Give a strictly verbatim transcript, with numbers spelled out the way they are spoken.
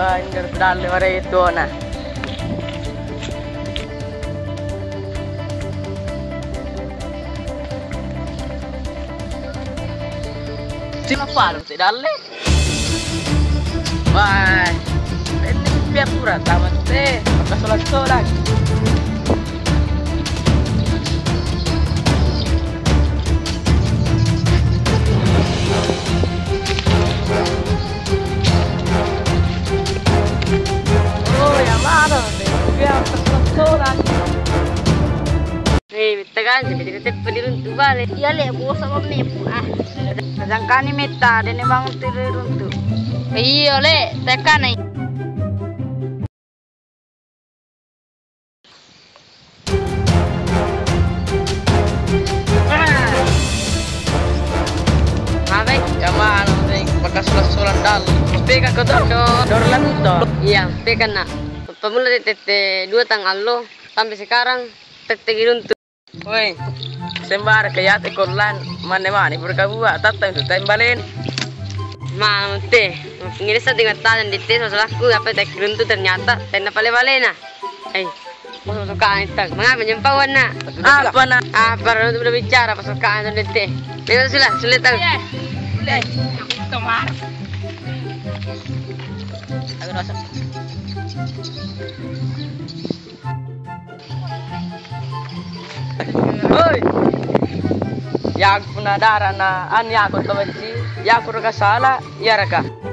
Anjir, dalle ore itu na. Sino palo si dalle? Wah, ini biar pura tamat teh, maka solat-solat. Tegan, jadi kita peliruntu balik. Ya le, aku sama menipu ah. Sangka ni meta, dan emang peliruntu. Iya le, tekan nih. Apa? Kamu nih bekas sulat dal. Peka kau tu, dorlan tu. Iya, peka nak. Pemula tete dua tanggal lo sampai sekarang tete giruntu. Woi, sembar kaya te korlan mana mana berkabua tatang tu tembalin. Mana teh, ngirisa dengan tangan di tes masalahku apa teh giruntu ternyata tenda pale-pale na. Eh, masuk sukaan itu, mengapa nyempawan na? Apa na? Apa untuk berbicara pas sukaan itu teh? Lewat sulah, sulit tahu. Leh, tomar. Aku rasa. Oi, ya aku puna darah na, an ya aku tahu sih, ya aku rasa salah, ya raka.